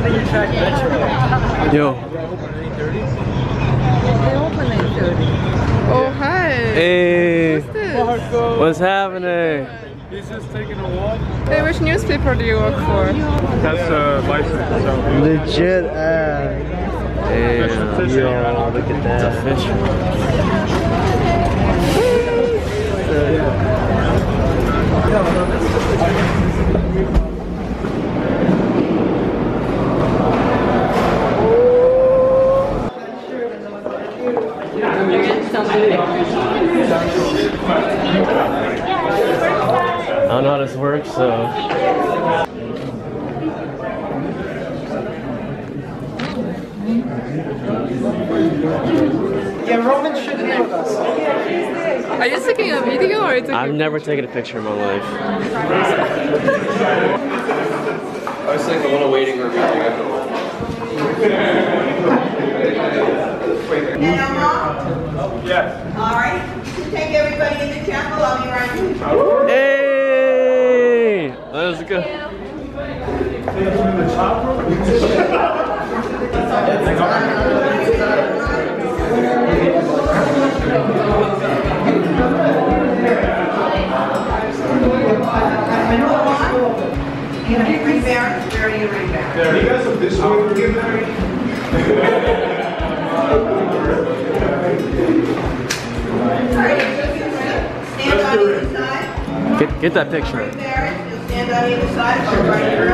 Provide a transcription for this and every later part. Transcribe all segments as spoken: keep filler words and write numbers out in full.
Yo. Oh, hi. Hey. What's this? What's happening? He's just taking a walk. Hey, which newspaper do you work for? That's a uh, license. So. Legit ass. Hey, Yo, look at that. it's a fish. I don't know how this works, so. Yeah, Roman should be with us. Are you taking a video or are you taking I've never taken a picture in my life. I was like the little waiting room. And Omar? Yes. All right. Take everybody in the chapel. I'll be right with you. Hey! That was good. You have ring bearers? Where are your ring bearers? You guys have this way to get married? All right, stand on either side. Get, get that picture. Ring bearers, you'll stand on either side. Go right through.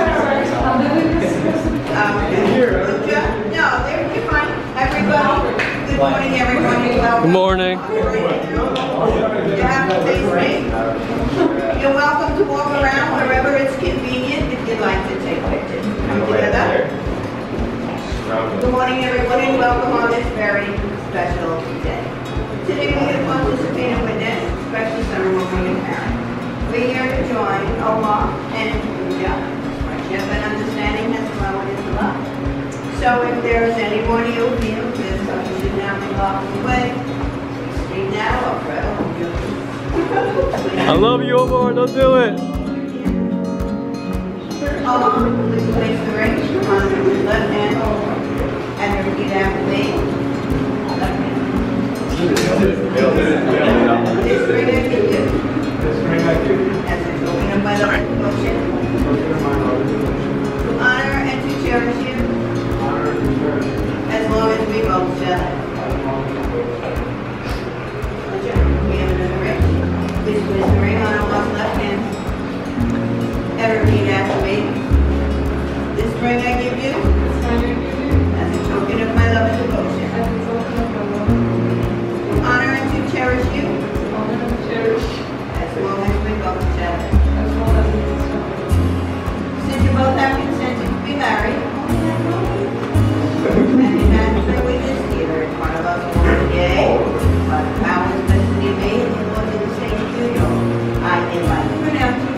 Um, Yunjia? No, they're you're fine. Everybody, good morning, everyone. Welcome. Good morning. You have to face me. You're welcome to walk around wherever it's convenient if you'd like to take pictures. Come together. Good morning, everyone, and welcome on this very special day. Today we have participated in witness special ceremony of marriage. We're here to join Omar and Yunjia. Friendship and understanding has grown into love. So if there is anyone you feel this couple should now be locked away, speak now or forever. I love you, Omar. Don't do it. Omar, please place the ring on your left hand and repeat after me. Left hand. This ring I give you. As a token of my love and devotion. To honor and to cherish you. As long as we both shall. We have another ring. Please place the ring on Omar's left hand. And repeat after me. This ring I give you. As a token of my love and devotion. To honor and to cherish you. As long as we both shall. Since you both have consented to be married. And you have privileges either in front of us or today. But the powers vested in me in order to say to you, I invite you now to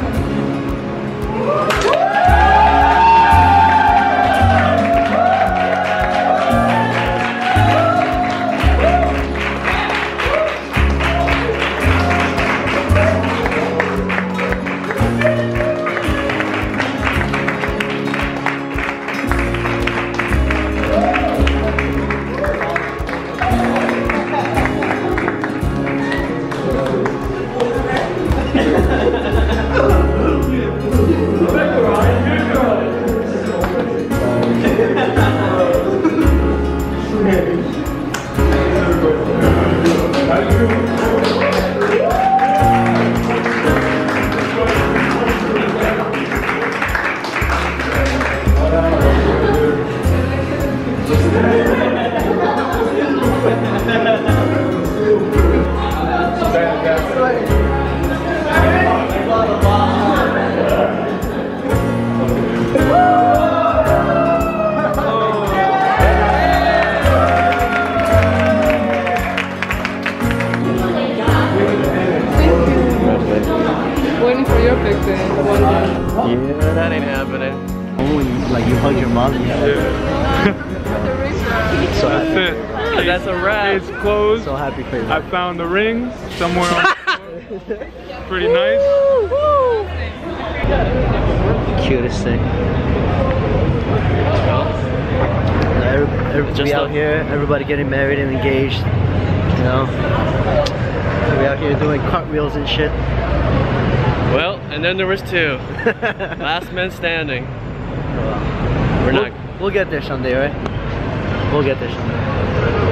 waiting for your picture? Yeah, that ain't happening. Oh, you, like you hugged your mom? Yeah. So That's happy. it. That's a wrap. It's closed. So happy for you. I found the ring somewhere on the floor. Pretty nice. Cutest thing. Every, every, Just we out a- here, everybody getting married and engaged. You know, we out here doing cartwheels and shit. Well, and then there was two. Last man standing. We're We'll, not. we'll get there someday, right? We'll get there someday.